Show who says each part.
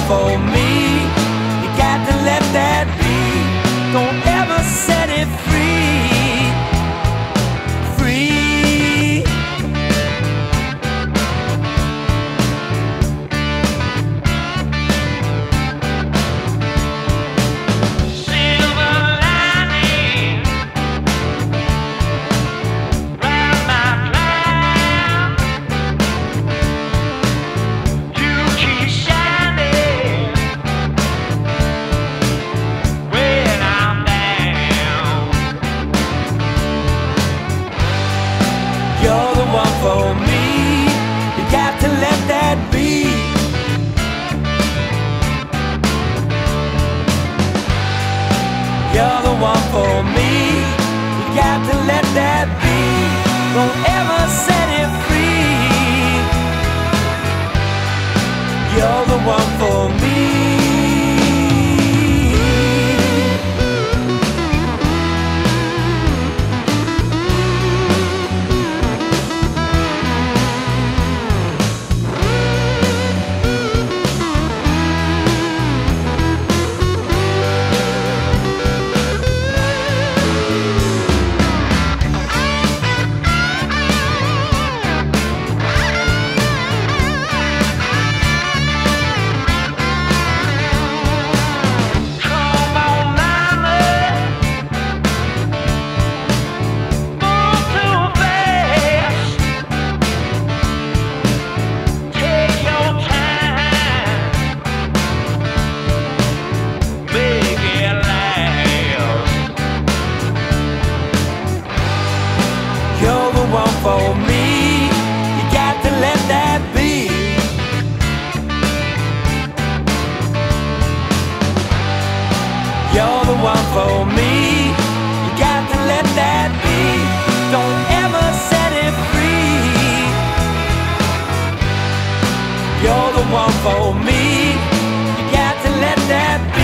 Speaker 1: for me. You got to let that be. Don't ever set it free. Free.
Speaker 2: Silver lining round my cloud. You keep shining when I'm down.
Speaker 1: You're the one for me. You got to let that be. You're the one for me. You got to let that be. Don't ever set it free. You're the one for me.
Speaker 2: Come on, mama, move too fast. Take your time, make it last.
Speaker 1: You're the one for me. You got to let that be. You're the one for me. You got to let that be. Don't ever set it free. You're the one for me. You got to let that be.